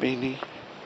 baby.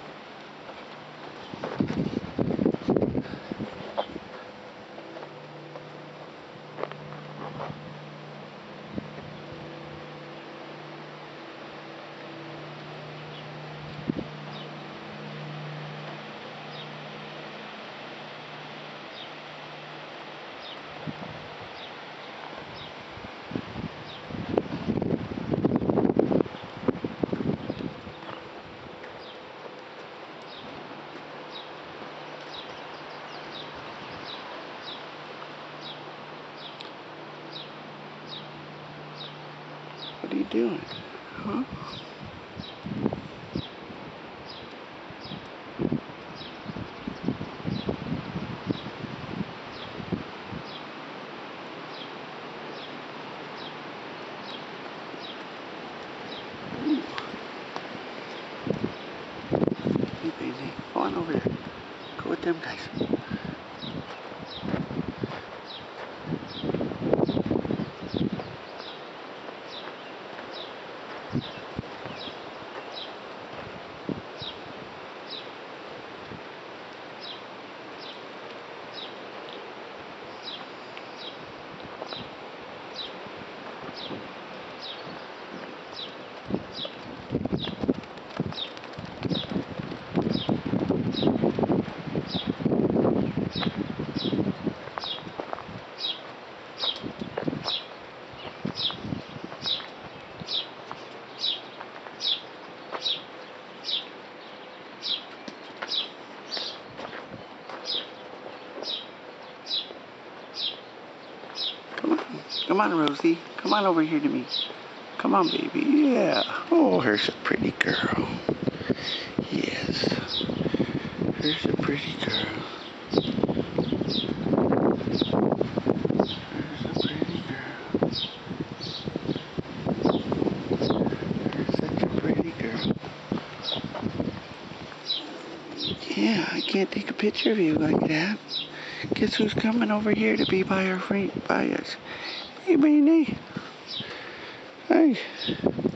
What are you doing? Huh? Ooh. Hey, baby. Go on over there. Go with them guys. Come on, Rosie. Come on over here to me. Come on, baby. Yeah. Oh, here's a pretty girl. Yes. Here's a pretty girl. There's a pretty girl. There's such a pretty girl. Yeah, I can't take a picture of you like that. Guess who's coming over here to be by our friend, by us? Hey, Beanie. Hey.